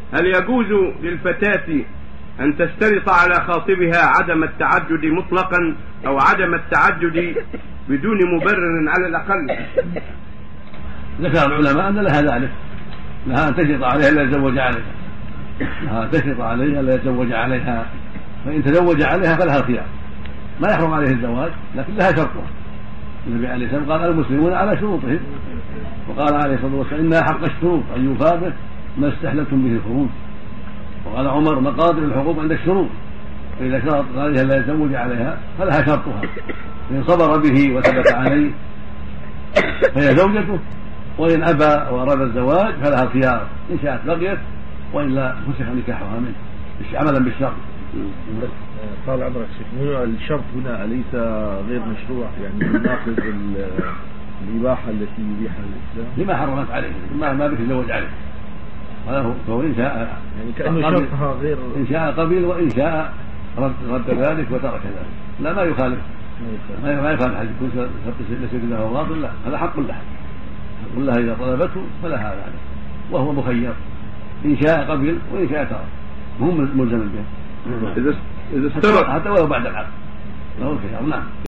هل يجوز للفتاة أن تشترط على خاطبها عدم التعدد مطلقا أو عدم التعدد بدون مبرر على الأقل؟ ذكر العلماء أن لها ذلك، لها أن تشرط عليها لا يتزوج عليها، لها تشرط عليها لا يتزوج عليها، فإن تزوج عليها فلها الخيار، ما يحرم عليه الزواج لكن لها شرطها. النبي عليه الصلاة والسلام قال المسلمون على شروطهم، وقال عليه الصلاة والسلام إنها حق الشروط أن يوفى به ما استحللتم به الفروج. وقال عمر مقادر الحقوق عند الشروط، فإذا شرط عليها لا يتزوج عليها فلها شرطها، إن صبر به وثبت عليه فهي زوجته، وإن أبى وأراد الزواج فلها الخيار، إن شاءت بقيت وإلا فسخ نكاحها منه عملا بالشرط. قال عمرك شيخ الشرط هنا أليس غير مشروع، يعني يناقض الإباحة التي يبيحها الإسلام لما حرمت عليه ما بيتزوج عليه، فهو إن شاء يعني كأنه شرطها غير، إن شاء قبل وإن شاء رد ذلك وترك ذلك، لا ما يخالف حديث كل ليس له باطل، لا هذا حق لها، حق لها إذا طلبته فلها ذلك، وهو مخير إن شاء قبل وإن شاء ترك، مهم ملزم به إذا استرق حتى ولو بعد العقد له الخيار. نعم.